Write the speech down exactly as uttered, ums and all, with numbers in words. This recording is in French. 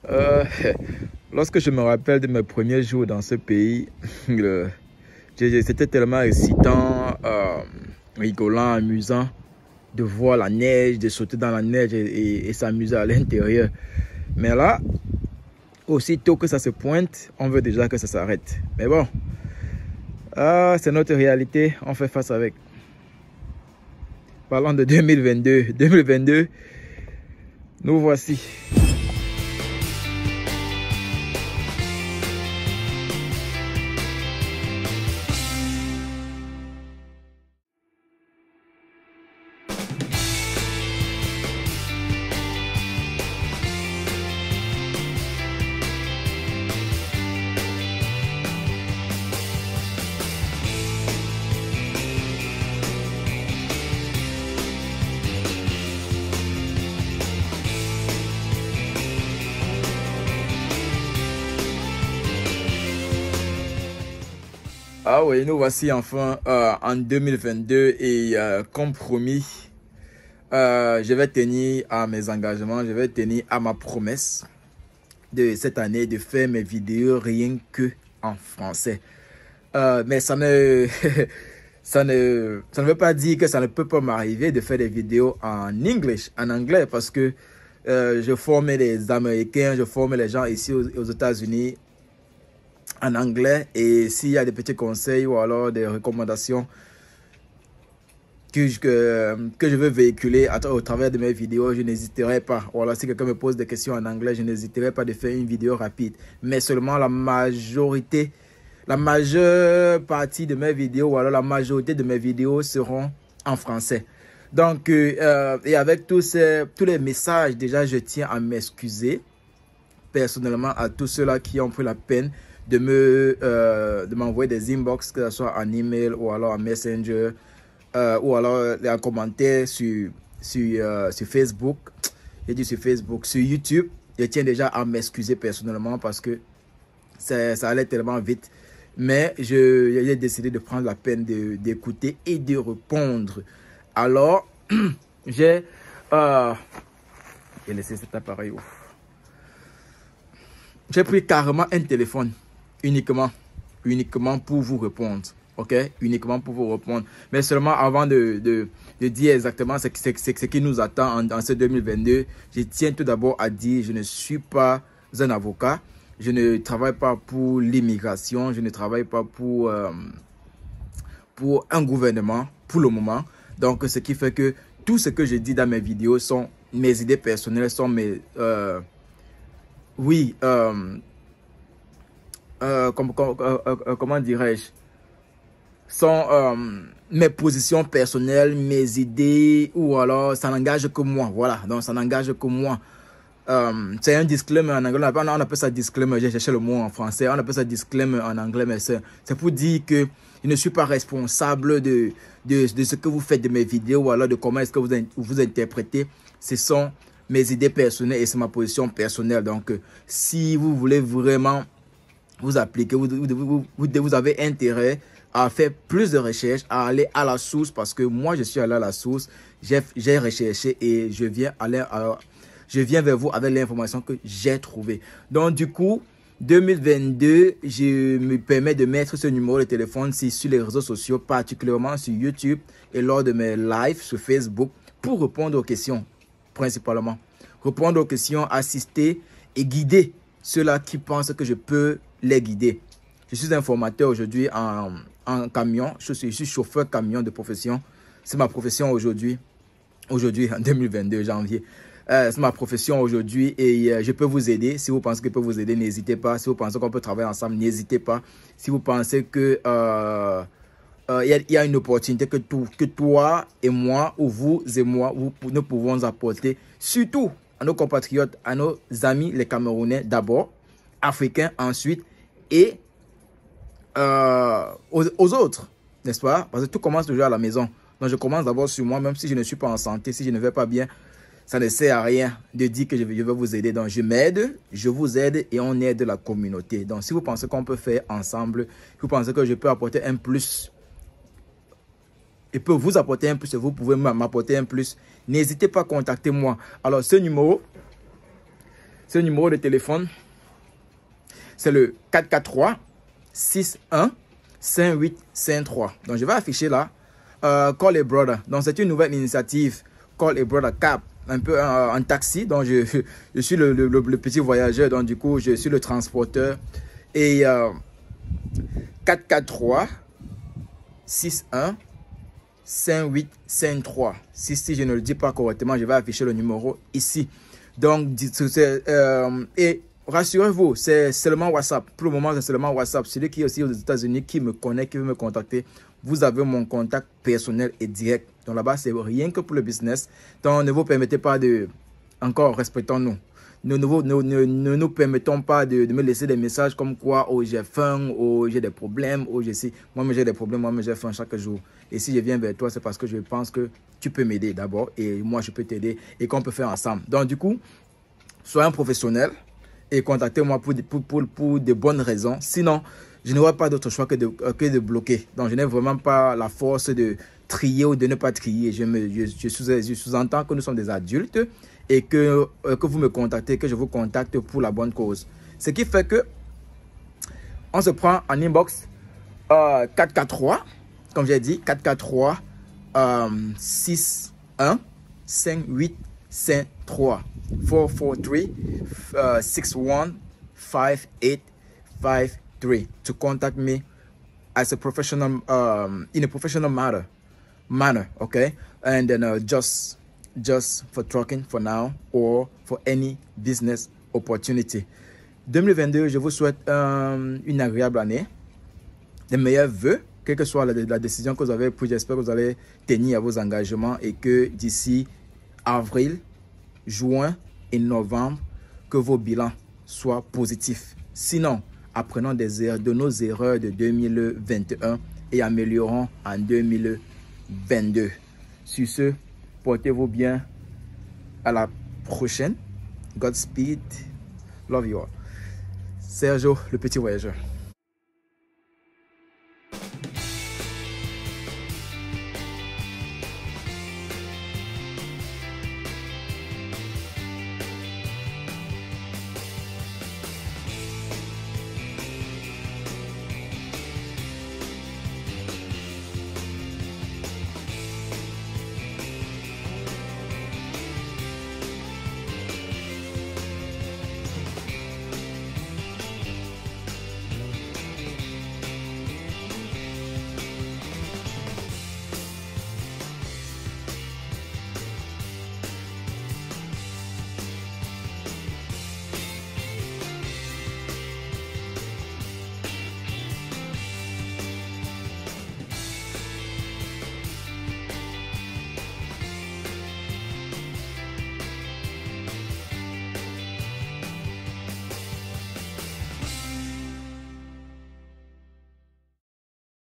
Euh, lorsque je me rappelle de mes premiers jours dans ce pays, c'était tellement excitant, euh, rigolant, amusant de voir la neige, de sauter dans la neige et, et, et s'amuser à l'intérieur. Mais là, aussitôt que ça se pointe, on veut déjà que ça s'arrête. Mais bon, ah, c'est notre réalité, on fait face avec. Parlons de deux mille vingt-deux. deux mille vingt-deux, nous voici. Ah oui, nous voici enfin euh, en deux mille vingt-deux et euh, comme promis, euh, je vais tenir à mes engagements, je vais tenir à ma promesse de cette année de faire mes vidéos rien que en français. Euh, mais ça ne, ça ne, ça ne veut pas dire que ça ne peut pas m'arriver de faire des vidéos en English, en anglais, parce que euh, je forme les Américains, je forme les gens ici aux, aux États-Unis en anglais, et s'il y a des petits conseils ou alors des recommandations que je, que, que je veux véhiculer à, au travers de mes vidéos, je n'hésiterai pas. Voilà, si quelqu'un me pose des questions en anglais, je n'hésiterai pas de faire une vidéo rapide. Mais seulement la majorité, la majeure partie de mes vidéos ou alors la majorité de mes vidéos seront en français. Donc, euh, et avec tous, ces, tous les messages, déjà, je tiens à m'excuser personnellement à tous ceux-là qui ont pris la peine de me euh, de m'envoyer des inbox, que ce soit en email ou alors en messenger euh, ou alors en commentaire sur, sur, euh, sur Facebook. J'ai dit sur Facebook, sur YouTube. Je tiens déjà à m'excuser personnellement parce que ça, ça allait tellement vite. Mais j'ai décidé de prendre la peine d'écouter et de répondre. Alors, j'ai euh, j'ai laissé cet appareil. J'ai pris carrément un téléphone. Uniquement, uniquement pour vous répondre, ok? Uniquement pour vous répondre. Mais seulement avant de, de, de dire exactement ce, ce, ce, ce qui nous attend en, en ce deux mille vingt-deux, je tiens tout d'abord à dire, je ne suis pas un avocat, je ne travaille pas pour l'immigration, je ne travaille pas pour, euh, pour un gouvernement pour le moment. Donc, ce qui fait que tout ce que je dis dans mes vidéos sont mes idées personnelles, sont mes... Euh, oui, euh, Euh, comme, comme, euh, euh, comment dirais-je, sont euh, mes positions personnelles, mes idées, ou alors ça n'engage que moi. Voilà, donc ça n'engage que moi. Euh, c'est un disclaimer en anglais, on appelle ça disclaimer, j'ai cherché le mot en français, on appelle ça disclaimer en anglais, mais c'est pour dire que je ne suis pas responsable de, de, de ce que vous faites de mes vidéos, ou alors de comment est-ce que vous, vous interprétez. Ce sont mes idées personnelles et c'est ma position personnelle. Donc, euh, si vous voulez vraiment vous appliquez, vous, vous, vous, vous avez intérêt à faire plus de recherches, à aller à la source, parce que moi, je suis allé à la source, j'ai recherché et je viens, aller à, je viens vers vous avec l'information que j'ai trouvée. Donc, du coup, deux mille vingt-deux, je me permets de mettre ce numéro de téléphone sur, sur les réseaux sociaux, particulièrement sur YouTube et lors de mes lives sur Facebook, pour répondre aux questions, principalement. Répondre aux questions, assister et guider ceux-là qui pensent que je peux les guider. Je suis un formateur aujourd'hui en, en camion. Je suis, je suis chauffeur camion de profession. C'est ma profession aujourd'hui. Aujourd'hui, en deux mille vingt-deux, janvier. Euh, c'est ma profession aujourd'hui et euh, je peux vous aider. Si vous pensez que je peux vous aider, n'hésitez pas. Si vous pensez qu'on peut travailler ensemble, n'hésitez pas. Si vous pensez que euh, euh, y a, y a une opportunité que, tout, que toi et moi, ou vous et moi, vous, nous pouvons apporter, surtout à nos compatriotes, à nos amis, les Camerounais d'abord, Africains ensuite, et euh, aux, aux autres, n'est-ce pas? Parce que tout commence toujours à la maison. Donc je commence d'abord sur moi, même si je ne suis pas en santé, si je ne vais pas bien, ça ne sert à rien de dire que je vais, je vais vous aider. Donc je m'aide, je vous aide et on aide la communauté. Donc si vous pensez qu'on peut faire ensemble, si vous pensez que je peux apporter un plus, je peux vous apporter un plus et vous pouvez m'apporter un plus, n'hésitez pas à contacter moi. Alors ce numéro, Ce numéro de téléphone, c'est le quatre quatre trois, six un, cinq huit cinq trois. Donc, je vais afficher là, euh, Call a Brother. Donc, c'est une nouvelle initiative, Call a Brother Cab, un peu euh, en taxi. Donc, je, je suis le, le, le petit voyageur. Donc, du coup, je suis le transporteur. Et euh, quatre quatre trois, six un, cinq huit cinq trois. Si, si je ne le dis pas correctement, je vais afficher le numéro ici. Donc, euh, et rassurez-vous, c'est seulement WhatsApp. Pour le moment, c'est seulement WhatsApp. Celui qui est aussi aux États-Unis, qui me connaît, qui veut me contacter, vous avez mon contact personnel et direct. Donc là-bas, c'est rien que pour le business. Donc, ne vous permettez pas de... Encore, respectons-nous. Ne, ne, ne, ne, ne nous permettons pas de, de me laisser des messages comme quoi, oh, j'ai faim, oh, j'ai des problèmes, oh, je sais. Moi, j'ai des problèmes, moi, j'ai faim chaque jour. Et si je viens vers toi, c'est parce que je pense que tu peux m'aider d'abord. Et moi, je peux t'aider et qu'on peut faire ensemble. Donc, du coup, soyez un professionnel et contactez-moi pour, pour, pour, pour de bonnes raisons. Sinon, je n'aurai pas d'autre choix que de, que de bloquer. Donc, je n'ai vraiment pas la force de trier ou de ne pas trier. Je, me, je, je, sous, je sous-entends que nous sommes des adultes et que, euh, que vous me contactez, que je vous contacte pour la bonne cause. Ce qui fait que on se prend en inbox euh, quatre quatre trois, comme j'ai dit, quatre quatre trois, euh, six un, cinq huit cinq trois. four four three, six one, five eight five three to contact me as a professional, um, in a professional manner, manner, okay? And then uh, just, just for talking for now or for any business opportunity. deux mille vingt-deux, je vous souhaite um, une agréable année, de meilleurs vœux, quelle que soit la, la décision que vous avez prise. J'espère que vous allez tenir à vos engagements et que d'ici avril, juin et novembre, que vos bilans soient positifs. Sinon, apprenons des erreurs, de nos erreurs de deux mille vingt et un et améliorons en deux mille vingt-deux. Sur ce, portez-vous bien. À la prochaine. Godspeed. Love you all. Sergio, le petit voyageur.